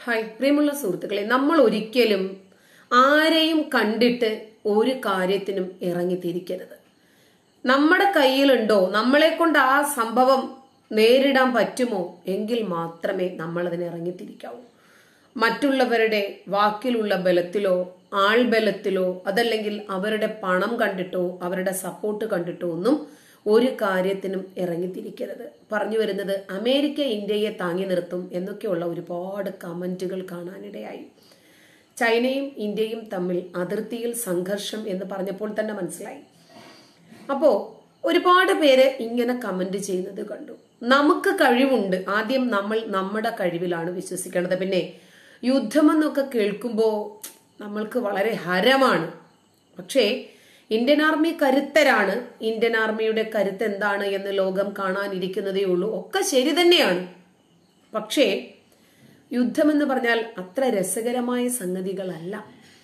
Hi പ്രിയമുള്ള സുഹൃത്തുക്കളെ, നമ്മൾ ഒരിക്കലും ആരെയും കണ്ടിട്ട് ഒരു കാര്യത്തിനും ഇറങ്ങിത്തിരിക്കരുത്. നമ്മുടെ കയ്യിലുണ്ടോ, നമ്മളെ കൊണ്ട് ആ സംഭവം നേരിടാൻ പറ്റുമോ എങ്കിൽ മാത്രമേ നമ്മൾ അതിന് ഇറങ്ങിത്തിരിക്കാവൂ. മറ്റുള്ളവരുടെ വാക്കിലുള്ള ബലത്തിലോ ആൾബലത്തിലോ അതല്ലെങ്കിൽ അവരുടെ പണം കണ്ടിട്ടോ അവരുടെ സപ്പോർട്ട് കണ്ടിട്ടോ ഒന്നും ഒരു കാര്യത്തിനും ഇറങ്ങിത്തിരിക്കരുത്. പറഞ്ഞു വരുന്നത് അമേരിക്ക ഇന്ത്യയെ താങ്ങി നിർത്തും എന്നൊക്കെയുള്ള ഒരുപാട് കമന്റുകൾ കാണാനിടയായി. ചൈനയും ഇന്ത്യയും തമ്മിൽ അതിർത്തിയിൽ സംഘർഷം എന്ന് പറഞ്ഞപ്പോൾ തന്നെ മനസ്സിലായി. അപ്പോ ഒരുപാട് പേര് ഇങ്ങനെ കമന്റ് ചെയ്യുന്നത് കണ്ടു. നമുക്ക് കഴിവുണ്ട്, ആദ്യം നമ്മൾ നമ്മുടെ കഴിവിലാണ് വിശ്വസിക്കേണ്ടത്. പിന്നെ യുദ്ധമെന്നൊക്കെ കേൾക്കുമ്പോൾ നമ്മൾക്ക് വളരെ ഹരമാണ്. പക്ഷേ ഇന്ത്യൻ ആർമി കരുത്തരാണ്. ഇന്ത്യൻ ആർമിയുടെ കരുത്ത് എന്താണ് എന്ന് ലോകം കാണാനിരിക്കുന്നതേ ഉള്ളൂ. ഒക്കെ ശരി തന്നെയാണ്. പക്ഷേ യുദ്ധമെന്ന് പറഞ്ഞാൽ അത്ര രസകരമായ സംഗതികളല്ല.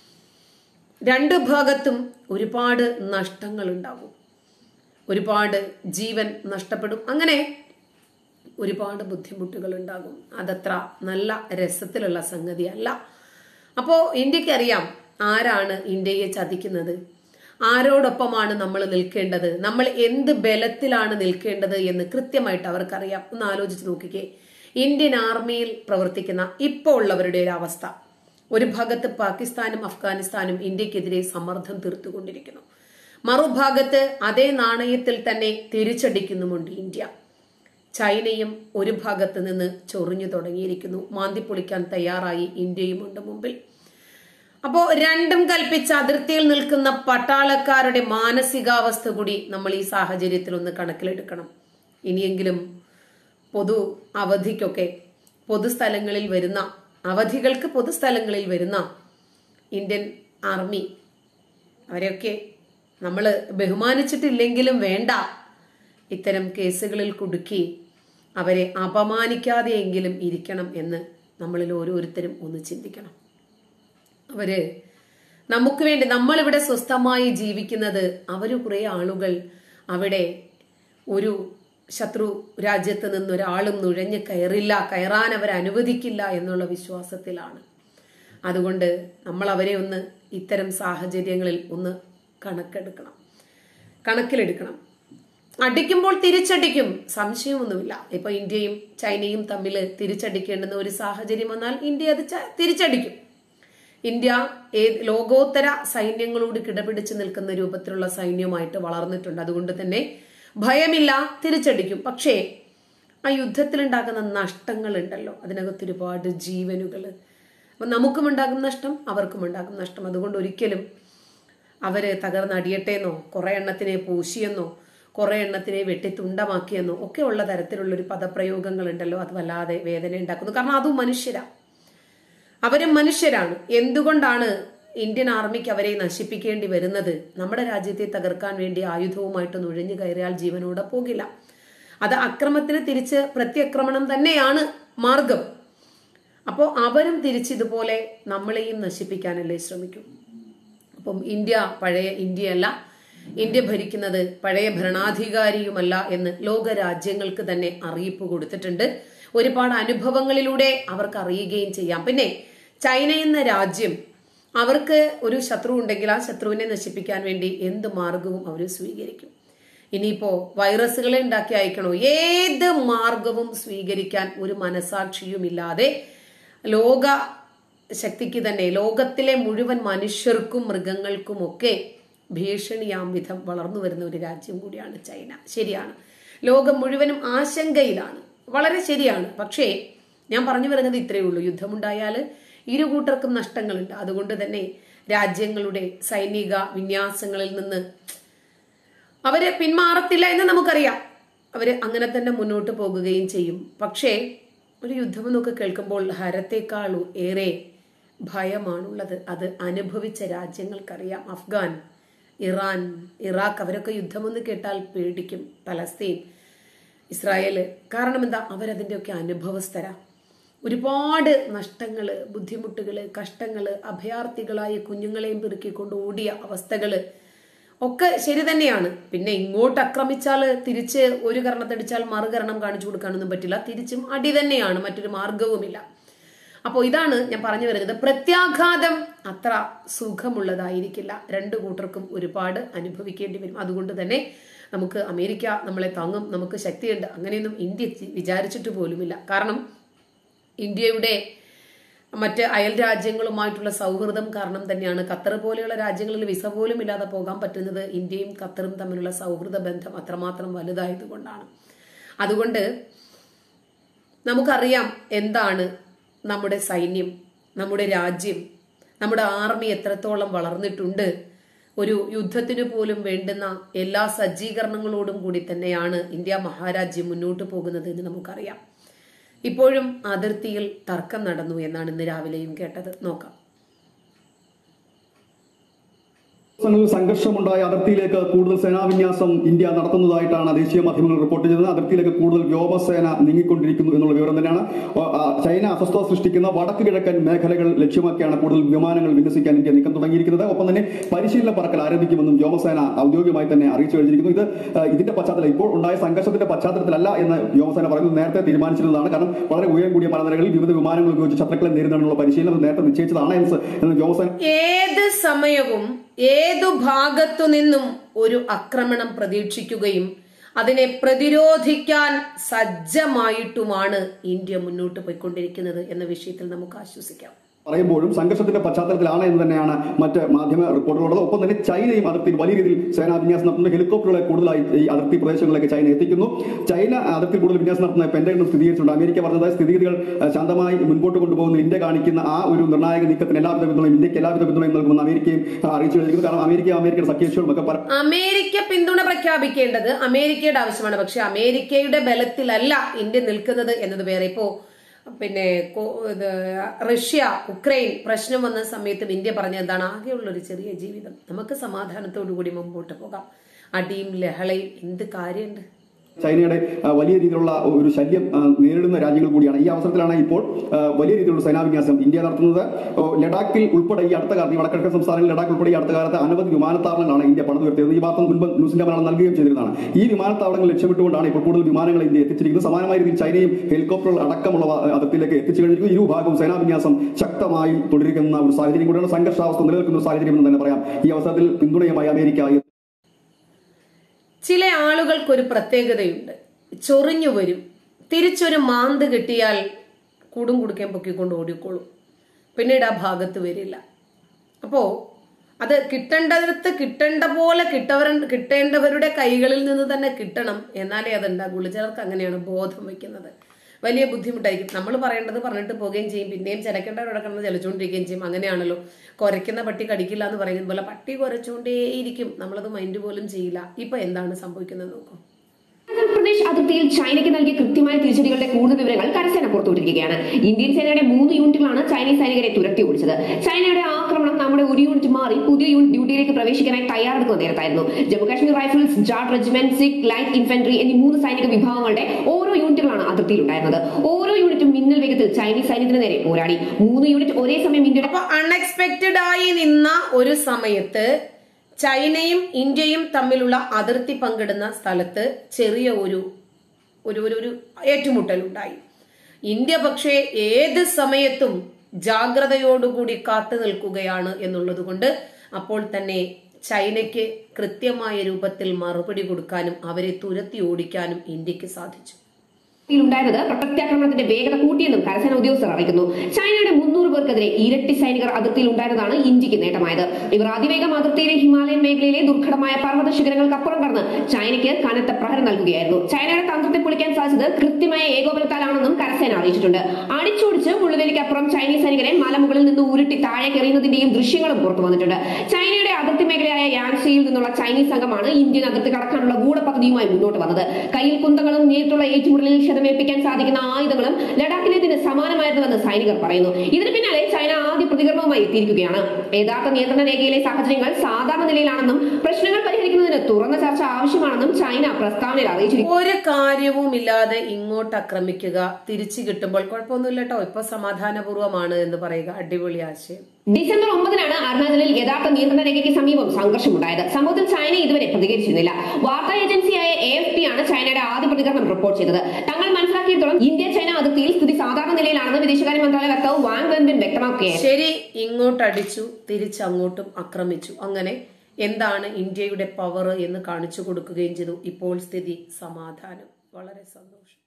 രണ്ടു ഭാഗത്തും ഒരുപാട് നഷ്ടങ്ങൾ ഉണ്ടാകും, ഒരുപാട് ജീവൻ നഷ്ടപ്പെടും, അങ്ങനെ ഒരുപാട് ബുദ്ധിമുട്ടുകൾ ഉണ്ടാകും. അതത്ര നല്ല രസത്തിലുള്ള സംഗതിയല്ല. അപ്പോ ഇന്ത്യക്കറിയാം ആരാണ് ഇന്ത്യയെ ചതിക്കുന്നത്, ആരോടൊപ്പമാണ് നമ്മൾ നിൽക്കേണ്ടത്, നമ്മൾ എന്ത് ബലത്തിലാണ് നിൽക്കേണ്ടത് എന്ന് കൃത്യമായിട്ട് അവർക്കറിയാം. ഒന്ന് ആലോചിച്ച് നോക്കിക്കേ, ഇന്ത്യൻ ആർമിയിൽ പ്രവർത്തിക്കുന്ന ഇപ്പോൾ ഉള്ളവരുടെ ഒരു അവസ്ഥ. ഒരു ഭാഗത്ത് പാകിസ്ഥാനും അഫ്ഗാനിസ്ഥാനും ഇന്ത്യക്കെതിരെ സമ്മർദ്ദം തീർത്തുകൊണ്ടിരിക്കുന്നു, മറുഭാഗത്ത് അതേ നാണയത്തിൽ തന്നെ തിരിച്ചടിക്കുന്നുമുണ്ട് ഇന്ത്യ. ചൈനയും ഒരു ഭാഗത്ത് നിന്ന് ചൊറിഞ്ഞു തുടങ്ങിയിരിക്കുന്നു, മാന്തിപ്പൊളിക്കാൻ തയ്യാറായി ഇന്ത്യയുമുണ്ട് മുമ്പിൽ. അപ്പോ രണ്ടും കൽപ്പിച്ച അതിർത്തിയിൽ നിൽക്കുന്ന പട്ടാളക്കാരുടെ മാനസികാവസ്ഥ കൂടി നമ്മൾ ഈ സാഹചര്യത്തിൽ ഒന്ന് കണക്കിലെടുക്കണം. ഇനിയെങ്കിലും പൊതു അവധിക്കൊക്കെ പൊതുസ്ഥലങ്ങളിൽ വരുന്ന അവധികൾക്ക് പൊതുസ്ഥലങ്ങളിൽ വരുന്ന ഇന്ത്യൻ ആർമി അവരെയൊക്കെ നമ്മൾ ബഹുമാനിച്ചിട്ടില്ലെങ്കിലും വേണ്ട, ഇത്തരം കേസുകളിൽ കുടുക്കി അവരെ അപമാനിക്കാതെയെങ്കിലും ഇരിക്കണം എന്ന് നമ്മളിൽ ഓരോരുത്തരും ഒന്ന് ചിന്തിക്കണം. അവര് നമുക്ക് വേണ്ടി, നമ്മളിവിടെ സ്വസ്ഥമായി ജീവിക്കുന്നത്, അവര് കുറെ ആളുകൾ അവിടെ ഒരു ശത്രു രാജ്യത്ത് നിന്നൊരാളും നുഴഞ്ഞു കയറാൻ അവർ അനുവദിക്കില്ല എന്നുള്ള വിശ്വാസത്തിലാണ്. അതുകൊണ്ട് നമ്മൾ അവരെ ഒന്ന് ഇത്തരം സാഹചര്യങ്ങളിൽ ഒന്ന് കണക്കിലെടുക്കണം. അടിക്കുമ്പോൾ തിരിച്ചടിക്കും, സംശയമൊന്നുമില്ല. ഇപ്പൊ ഇന്ത്യയും ചൈനയും തമ്മിൽ തിരിച്ചടിക്കേണ്ടുന്ന ഒരു സാഹചര്യം വന്നാൽ ഇന്ത്യ അത് തിരിച്ചടിക്കും. ഇന്ത്യ ലോകോത്തര സൈന്യങ്ങളോട് കിടപിടിച്ച് നിൽക്കുന്ന രൂപത്തിലുള്ള സൈന്യമായിട്ട് വളർന്നിട്ടുണ്ട്. അതുകൊണ്ട് തന്നെ ഭയമില്ല, തിരിച്ചടിക്കും. പക്ഷേ ആ യുദ്ധത്തിലുണ്ടാകുന്ന നഷ്ടങ്ങൾ ഉണ്ടല്ലോ, അതിനകത്ത് ഒരുപാട് ജീവനുകൾ. അപ്പൊ നമുക്കും ഉണ്ടാകും നഷ്ടം, അവർക്കും ഉണ്ടാകും നഷ്ടം. അതുകൊണ്ട് ഒരിക്കലും അവര് തകർന്നടിയട്ടെന്നോ കുറെ എണ്ണത്തിനെ പൂശിയെന്നോ കുറെ എണ്ണത്തിനെ വെട്ടിത്തുണ്ടമാക്കിയെന്നോ ഒക്കെ ഉള്ള തരത്തിലുള്ള ഒരു പദപ്രയോഗങ്ങൾ ഉണ്ടല്ലോ, അത് വല്ലാതെ വേദന ഉണ്ടാക്കുന്നു. കാരണം അതും അവരും മനുഷ്യരാണ്. എന്തുകൊണ്ടാണ് ഇന്ത്യൻ ആർമിക്ക് അവരെ നശിപ്പിക്കേണ്ടി വരുന്നത്? നമ്മുടെ രാജ്യത്തെ തകർക്കാൻ വേണ്ടി ആയുധവുമായിട്ട് നുഴഞ്ഞു കയറിയാൽ ജീവനോടെ പോകില്ല. അത് അക്രമത്തിന് തിരിച്ച് പ്രത്യാക്രമണം തന്നെയാണ് മാർഗം. അപ്പോൾ അവരും തിരിച്ചിതുപോലെ നമ്മളെയും നശിപ്പിക്കാനല്ലേ ശ്രമിക്കും. അപ്പം ഇന്ത്യ പഴയ ഇന്ത്യയല്ല, ഇന്ത്യ ഭരിക്കുന്നത് പഴയ ഭരണാധികാരിയുമല്ല എന്ന് ലോക രാജ്യങ്ങൾക്ക് തന്നെ അറിയിപ്പ് കൊടുത്തിട്ടുണ്ട്. ഒരുപാട് അനുഭവങ്ങളിലൂടെ അവർക്ക് അറിയുകയും ചെയ്യാം. പിന്നെ ചൈന എന്ന രാജ്യം, അവർക്ക് ഒരു ശത്രു ഉണ്ടെങ്കിൽ ആ ശത്രുവിനെ നശിപ്പിക്കാൻ വേണ്ടി എന്ത് മാർഗവും അവർ സ്വീകരിക്കും. ഇനിയിപ്പോ വൈറസുകളെ ഉണ്ടാക്കി അയക്കണോ, ഏത് മാർഗവും സ്വീകരിക്കാൻ ഒരു മനസാക്ഷിയുമില്ലാതെ ലോക ശക്തിക്ക് തന്നെ, ലോകത്തിലെ മുഴുവൻ മനുഷ്യർക്കും മൃഗങ്ങൾക്കും ഒക്കെ ഭീഷണിയാം വിധം വളർന്നു വരുന്ന ഒരു രാജ്യം കൂടിയാണ് ചൈന. ശരിയാണ്, ലോകം മുഴുവനും ആശങ്കയിലാണ്, വളരെ ശരിയാണ്. പക്ഷേ ഞാൻ പറഞ്ഞു വരുന്നത് ഇത്രയേ ഉള്ളൂ, യുദ്ധമുണ്ടായാൽ ഇരു കൂട്ടർക്കും നഷ്ടങ്ങളുണ്ട്. അതുകൊണ്ട് തന്നെ രാജ്യങ്ങളുടെ സൈനിക വിന്യാസങ്ങളിൽ നിന്ന് അവര് പിന്മാറത്തില്ല എന്ന് നമുക്കറിയാം. അവര് അങ്ങനെ തന്നെ മുന്നോട്ട് പോകുകയും ചെയ്യും. പക്ഷേ ഒരു യുദ്ധമെന്നൊക്കെ കേൾക്കുമ്പോൾ ഹരത്തെക്കാളും ഏറെ ഭയമാണുള്ളത്. അത് അനുഭവിച്ച രാജ്യങ്ങൾക്കറിയാം. അഫ്ഗാൻ, ഇറാൻ, ഇറാഖ്, അവരൊക്കെ യുദ്ധമെന്ന് കേട്ടാൽ പേടിക്കും. Palestine, Israel. കാരണം എന്താ? അവരതിൻ്റെയൊക്കെ അനുഭവസ്ഥരാ. ഒരുപാട് നഷ്ടങ്ങള്, ബുദ്ധിമുട്ടുകള്, കഷ്ടങ്ങള്, അഭയാർത്ഥികളായ കുഞ്ഞുങ്ങളെയും പെറുക്കിക്കൊണ്ട് ഓടിയ അവസ്ഥകള് ഒക്കെ ശരി തന്നെയാണ്. പിന്നെ ഇങ്ങോട്ട് ആക്രമിച്ചാൽ തിരിച്ച് ഒരു കരണത്തടിച്ചാൽ മറുകരണം കാണിച്ചു കൊടുക്കാനൊന്നും പറ്റില്ല. തിരിച്ചും അടി തന്നെയാണ്, മറ്റൊരു മാർഗവുമില്ല. അപ്പോൾ ഇതാണ് ഞാൻ പറഞ്ഞു വരുന്നത്. പ്രത്യാഘാതം അത്ര സുഖമുള്ളതായിരിക്കില്ല. രണ്ടു കൂട്ടർക്കും ഒരുപാട് അനുഭവിക്കേണ്ടി വരും. അതുകൊണ്ട് തന്നെ നമുക്ക് അമേരിക്ക നമ്മളെ താങ്ങും, നമുക്ക് ശക്തിയുണ്ട്, അങ്ങനെയൊന്നും ഇന്ത്യ വിചാരിച്ചിട്ട് പോലുമില്ല. കാരണം ഇന്ത്യയുടെ മറ്റ് അയൽ രാജ്യങ്ങളുമായിട്ടുള്ള സൗഹൃദം കാരണം തന്നെയാണ് ഖത്തർ പോലെയുള്ള രാജ്യങ്ങളിൽ വിസ പോലും ഇല്ലാതെ പോകാൻ പറ്റുന്നത്. ഇന്ത്യയും ഖത്തറും തമ്മിലുള്ള സൗഹൃദ ബന്ധം അത്രമാത്രം വലുതായതുകൊണ്ടാണ്. അതുകൊണ്ട് നമുക്കറിയാം എന്താണ് നമ്മുടെ സൈന്യം, നമ്മുടെ രാജ്യം, നമ്മുടെ ആർമി എത്രത്തോളം വളർന്നിട്ടുണ്ട്. ഒരു യുദ്ധത്തിന് പോലും വേണ്ടുന്ന എല്ലാ സജ്ജീകരണങ്ങളോടും കൂടി തന്നെയാണ് ഇന്ത്യ മഹാരാജ്യം മുന്നോട്ട് പോകുന്നത് എന്ന് നമുക്കറിയാം. ഇപ്പോഴും അതിർത്തിയിൽ തർക്കം നടന്നു എന്നാണ് ഇന്ന് രാവിലെയും കേട്ടത്. നോക്കാം. സംഘർഷമുണ്ടായ അതിർത്തിയിലേക്ക് കൂടുതൽ സേനാവിന്യാസം ഇന്ത്യ നടത്തുന്നതായിട്ടാണ് ദേശീയ മാധ്യമങ്ങൾ റിപ്പോർട്ട് ചെയ്തത്. അതിർത്തിയിലേക്ക് കൂടുതൽ വ്യോമസേന നീങ്ങിക്കൊണ്ടിരിക്കുന്നു എന്നുള്ള വിവരം തന്നെയാണ്. ചൈന അസ്വസ്ഥത സൃഷ്ടിക്കുന്ന വടക്ക് കിഴക്കൻ മേഖലകൾ ലക്ഷ്യമാക്കിയാണ് കൂടുതൽ വിമാനങ്ങൾ വിന്യസിക്കാൻ ഇന്ത്യ നീക്കം തുടങ്ങിയിരിക്കുന്നത്. ഒപ്പം തന്നെ പരിശീലന പറക്കൽ ആരംഭിക്കുമെന്നും വ്യോമസേന ഔദ്യോഗികമായി തന്നെ അറിയിച്ചു കഴിഞ്ഞിരിക്കുന്നു. ഇതിന്റെ പശ്ചാത്തലം ഇപ്പോൾ ഉണ്ടായ സംഘർഷത്തിന്റെ പശ്ചാത്തലത്തിലല്ല എന്ന് വ്യോമസേന പറയുന്നത് നേരത്തെ തീരുമാനിച്ചിരുന്നതാണ്. കാരണം വളരെ ഉയരം കൂടിയ മലനിരകളിൽ വിവിധ വിമാനങ്ങൾ ഉപയോഗിച്ച് ശത്രുക്കളെ നേരിടാനുള്ള പരിശീലനം നേരത്തെ നിശ്ചയിച്ചതാണ് എന്ന് വ്യോമസേന ഏത് സമയവും ഏതു ഭാഗത്തു നിന്നും ഒരു ആക്രമണം പ്രതീക്ഷിക്കുകയും അതിനെ പ്രതിരോധിക്കാൻ സജ്ജമായിട്ടുമാണ് ഇന്ത്യ മുന്നോട്ട് പോയിക്കൊണ്ടിരിക്കുന്നത് എന്ന വിഷയത്തിൽ നമുക്ക് ആശ്വസിക്കാം. പറയുമ്പോഴും സംഘർഷത്തിന്റെ പശ്ചാത്തലത്തിലാണ് എന്ന് തന്നെയാണ് മറ്റ് മാധ്യമ റിപ്പോർട്ടുകളുള്ളത്. ഒപ്പം തന്നെ ചൈനയും അതിർത്തിയിൽ വലിയ രീതിയിൽ സേനാവിന്യാസം നടത്തുന്ന ഹെലികോപ്റ്ററുകളെ കൂടുതലായി ഈ അതിർത്തി പ്രദേശങ്ങളിലേക്ക് ചൈന എത്തിക്കുന്നു. ചൈന അതിർത്തി കൂടുതൽ വിന്യാസം നടത്തുന്ന പെന്റഗണും സ്ഥിരീകരിച്ചിട്ടുണ്ട്. അമേരിക്ക പറഞ്ഞതായ സ്ഥിതിഗതികൾ ശാന്തമായി മുൻപോട്ട് കൊണ്ടുപോകുന്ന ഇന്ത്യ കാണിക്കുന്ന ആ ഒരു നിർണായക നീക്കത്തിന് എല്ലാവിധ പിന്തുണയും ഇന്ത്യക്ക് എല്ലാവിധ പിന്തുണയും നൽകുമെന്ന് അമേരിക്കയും അറിയിച്ചു കഴിഞ്ഞിരിക്കുന്നു. കാരണം അമേരിക്കയുടെ സഖ്യകക്ഷികളും ഒക്കെ അമേരിക്ക പിന്തുണ പ്രഖ്യാപിക്കേണ്ടത് അമേരിക്കയുടെ ആവശ്യമാണ്. പക്ഷെ അമേരിക്കയുടെ ബലത്തിലല്ല ഇന്ത്യ നിൽക്കുന്നത് എന്നത് വേറെ. ഇപ്പോ പിന്നെ റഷ്യ ഉക്രൈൻ പ്രശ്നം വന്ന സമയത്തും ഇന്ത്യ പറഞ്ഞ എന്താണ്, ആകെയുള്ളൊരു ചെറിയ ജീവിതം, നമുക്ക് സമാധാനത്തോടു കൂടി മുമ്പോട്ട് പോകാം, അടിയും ലഹളയും എന്ത് കാര്യമുണ്ട്. ചൈനയുടെ വലിയ രീതിയിലുള്ള ഒരു ശല്യം നേരിടുന്ന രാജ്യങ്ങൾ കൂടിയാണ്. ഈ അവസരത്തിലാണ് ഇപ്പോൾ വലിയ രീതിയിലുള്ള സേനാവിന്യാസം ഇന്ത്യ നടത്തുന്നത്. ലഡാക്കിൽ ഉൾപ്പെടെ ഈ അടുത്ത കാലത്ത് വടക്കിഴക്കൻ സംസ്ഥാനങ്ങളിൽ ലഡാക്ക് ഉൾപ്പെടെ ഈ അടുത്ത കാലത്ത് അനവധി വിമാനത്താവളങ്ങളാണ് ഇന്ത്യ പണിതുയർത്തിയത്. ഈ ഭാഗത്ത് മുൻപ് ന്യൂസിന്റെ മലയാളം നൽകുകയും ചെയ്തിരുന്നതാണ്. ഈ വിമാനത്താവളങ്ങൾ ലക്ഷ്യമിട്ടുകൊണ്ടാണ് ഇപ്പോൾ കൂടുതൽ വിമാനങ്ങൾ ഇന്ത്യ എത്തിച്ചിരിക്കുന്നത്. സമാനമായ രീതിയിൽ ചൈനയും ഹെലികോപ്റ്ററുകൾ അടക്കമുള്ള അതിർത്തിയിലേക്ക് എത്തിച്ചു കഴിഞ്ഞിരിക്കുന്നു. ഇരുഭാഗവും സേനാവിന്യാസം ശക്തമായി തുടരുന്ന ഒരു സാഹചര്യം കൂടിയാണ്. സംഘർഷാവസ്ഥ നിലനിൽക്കുന്ന ഒരു സാഹചര്യം എന്ന് തന്നെ പറയാം. ഈ അവസരത്തിൽ പിന്തുണയുമായി അമേരിക്ക. ചില ആളുകൾക്കൊരു പ്രത്യേകതയുണ്ട്, ചൊറിഞ്ഞു വരും, തിരിച്ചൊരു മാന്ത് കിട്ടിയാൽ കൂടും കുടുക്കാൻ പൊക്കിക്കൊണ്ട് ഓടിക്കോളും, പിന്നീട് ആ ഭാഗത്ത് വരില്ല. അപ്പോ അത് കിട്ടേണ്ടടുത്ത് കിട്ടേണ്ട പോലെ കിട്ടേണ്ടവരുടെ കൈകളിൽ നിന്ന് തന്നെ കിട്ടണം, എന്നാലേ അതുണ്ടാകുള്ളൂ. ചിലർക്ക് അങ്ങനെയാണ് ബോധം വയ്ക്കുന്നത്. വലിയ ബുദ്ധിമുട്ടായിരിക്കും. നമ്മൾ പറയേണ്ടത് പറഞ്ഞിട്ട് പോവുകയും ചെയ്യും, പിന്നെയും ചിലക്കേണ്ടവരോടെ കിടന്ന് ചലിച്ചുകൊണ്ടിരിക്കുകയും ചെയ്യും. അങ്ങനെയാണല്ലോ. കുരയ്ക്കുന്ന പട്ടി കടിക്കില്ല എന്ന് പറയുന്നത് പോലെ പട്ടി കുരച്ചുകൊണ്ടേയിരിക്കും, നമ്മളത് മൈൻഡ് പോലും ചെയ്യില്ല. ഇപ്പൊ എന്താണ് സംഭവിക്കുന്നത് നോക്കൂ. പ്രദേശ് അതിർത്തിയിൽ ചൈനയ്ക്ക് നൽകിയ കൃത്യമായ തിരിച്ചടികളുടെ കൂടുതൽ വിവരങ്ങൾ കരസേന പുറത്തുവിട്ടിരിക്കുകയാണ്. ഇന്ത്യൻ സേനയുടെ 3 യൂണിറ്റുകളാണ് ചൈനീസ് സൈനികരെ തുരത്തി ഓടിച്ചത്. ചൈനയുടെ ആക്രമണം നമ്മുടെ ഒരു യൂണിറ്റ് മാറി പുതിയ യൂണിറ്റ് ഡ്യൂട്ടിയിലേക്ക് പ്രവേശിക്കാനായി തയ്യാറെടുക്കുന്ന നേരത്തായിരുന്നു. Jammu Kashmir rifles, Jat regiment, Sikh, light infantry എന്നീ 3 സൈനിക വിഭാഗങ്ങളുടെ ഓരോ യൂണിറ്റുകളാണ് അതിർത്തിയിൽ ഉണ്ടായിരുന്നത്. ഓരോ യൂണിറ്റും മിന്നൽ വേഗത്തിൽ ചൈനീസ് സൈന്യത്തിന് നേരെ പോരാടി. 3 യൂണിറ്റ് ഒരേ സമയം ഇന്ത്യയുടെ അൺഎക്സ്പെക്ടഡ് ആയി നിന്ന ഒരു സമയത്ത് ചൈനയും ഇന്ത്യയും തമ്മിലുള്ള അതിർത്തി പങ്കിടുന്ന സ്ഥലത്ത് ചെറിയ ഒരു ഏറ്റുമുട്ടൽ ഉണ്ടായി. ഇന്ത്യ പക്ഷേ ഏത് സമയത്തും ജാഗ്രതയോടുകൂടി കാത്തു നിൽക്കുകയാണ് എന്നുള്ളത് കൊണ്ട് അപ്പോൾ തന്നെ ചൈനയ്ക്ക് കൃത്യമായ രൂപത്തിൽ മറുപടി കൊടുക്കാനും അവരെ തുരത്തി ഓടിക്കാനും ഇന്ത്യക്ക് സാധിച്ചു. ഉണ്ടായിരുന്നത് പ്രത്യാക്രമണത്തിന്റെ വേഗത കൂട്ടിയെന്നും കരസേന ഉദ്യോഗസ്ഥർ അറിയിക്കുന്നു. ചൈനയുടെ 300 പേർക്കെതിരെ ഇരട്ടി സൈനികർ അതിർത്തിയിൽ ഉണ്ടായിരുന്നതാണ് ഇന്ത്യക്ക് നേട്ടമായത്. ഇവർ അതിവേഗം അതിർത്തിയിലെ ഹിമാലയൻ മേഖലയിലെ ദുർഘടമായ പർവ്വത ശിഖരങ്ങൾക്കപ്പുറം കടന്ന് ചൈനയ്ക്ക് കനത്ത പ്രഹരം നൽകുകയായിരുന്നു. ചൈനയുടെ തന്ത്രത്തെ പൊളിക്കാൻ സാധിച്ചത് കൃത്യമായ ഏകോപനത്താലാണെന്നും കരസേന അറിയിച്ചിട്ടുണ്ട്. അടിച്ചോടിച്ച് മുള്ളുവേലിക്കപ്പുറം ചൈനീസ് സൈനികരെ മലമുകളിൽ നിന്ന് ഉരുട്ടി താഴേക്ക് എറിയുന്നതിന്റെയും ദൃശ്യങ്ങളും പുറത്തു വന്നിട്ടുണ്ട്. ചൈനയുടെ അതിർത്തി മേഖലയായ യാങ്സിയിൽ നിന്നുള്ള ചൈനീസ് സംഘമാണ് ഇന്ത്യൻ അതിർത്തി കടക്കാനുള്ള ഗൂഢപദ്ധതിയുമായി മുന്നോട്ട് വന്നത്. കയ്യിൽ കുന്തങ്ങളും നേരിട്ടുള്ള ഏറ്റുമുട്ടലിൽ ക്ഷതമേൽപ്പിക്കാൻ സാധിക്കുന്ന ആയുധങ്ങളും ലഡാക്കിലേതിന് സമാനമായിരുന്നുവെന്ന് സൈനികർ പറയുന്നു. ഇതിന് പിന്നാലെ ചൈന ആദ്യ പ്രതികരണവുമായി എത്തിയിരിക്കുകയാണ്. യഥാർത്ഥ നിയന്ത്രണ രേഖയിലെ സാഹചര്യങ്ങൾ സാധാരണ നിലയിലാണെന്നും പ്രശ്നങ്ങൾ പരിഹരിക്കുന്നതിന് തുറന്ന ചർച്ച ആവശ്യമാണെന്നും ചൈന പ്രസ്താവനയിൽ അറിയിച്ചിരിക്കുന്നു. ഒരു കാര്യവുമില്ലാതെ ഇങ്ങോട്ട് ആക്രമിക്കുക, തിരിച്ചു കിട്ടുമ്പോൾ കുഴപ്പമൊന്നുമില്ല കേട്ടോ, ഇപ്പൊ സമാധാനപൂർവ്വമാണ് എന്ന് പറയുക, അടിപൊളി ആശയം. ഡിസംബർ 9-നാണ് അരുണാചലിൽ യഥാർത്ഥ നിയന്ത്രണ രേഖയ്ക്ക് സമീപം സംഘർഷമുണ്ടായത്. സംഭവത്തിൽ ചൈന ഇതുവരെ പ്രതികരിച്ചിരുന്നില്ല. വാർത്താ ഏജൻസിയായ AFP ആണ് ചൈനയുടെ ആദ്യ പ്രതികരണം റിപ്പോർട്ട് ചെയ്തത്. തങ്ങൾ മനസ്സിലാക്കിയിടത്തോളം ഇന്ത്യ ചൈന അതിർത്തിയിൽ സ്ഥിതി സാധാരണ നിലയിലാണെന്ന് വിദേശകാര്യ മന്ത്രാലയ വക്താവ് വാങ് വെൻബിൻ വ്യക്തമാക്കുകയായിരുന്നു. ശരി, ഇങ്ങോട്ടടിച്ചു, തിരിച്ചങ്ങോട്ടും ആക്രമിച്ചു. അങ്ങനെ എന്താണ് ഇന്ത്യയുടെ പവർ എന്ന് കാണിച്ചു കൊടുക്കുകയും ചെയ്തു. ഇപ്പോൾ സ്ഥിതി സമാധാനം. വളരെ സന്തോഷം.